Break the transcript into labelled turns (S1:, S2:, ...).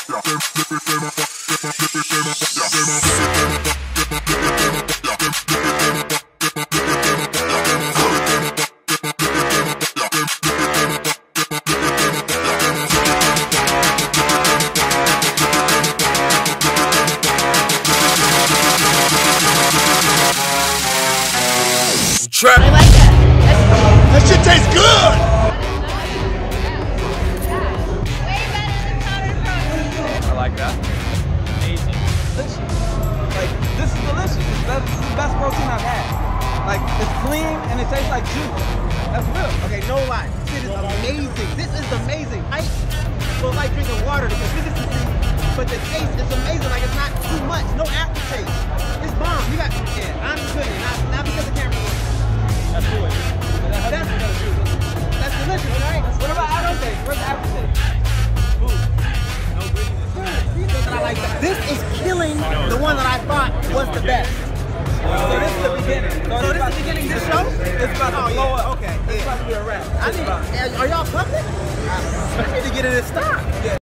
S1: Trap.
S2: I like that.
S1: That shit tastes good.
S3: I like that. Amazing. Delicious. Like, this is delicious. This is the best protein I've had. Like, it's clean and it tastes like juice. That's real.
S4: Okay, no lie. This is amazing. This is amazing. I feel like drinking water because consistency, but the taste is amazing. Like, it's not too much. No aftertaste. It's bomb. You got, yeah, I'm good. Not because the camera.
S3: That's good.
S4: That's delicious, right?
S3: What about aftertaste? Where's the aftertaste? Food. No ingredients.
S4: I like that. This is killing the one that I thought was the best.
S3: So this is the beginning.
S4: So this is the beginning of this show?
S3: It's about to blow up.
S4: Okay,
S3: It's about to be a wrap.
S4: Are y'all pumping? I need to get in this stock.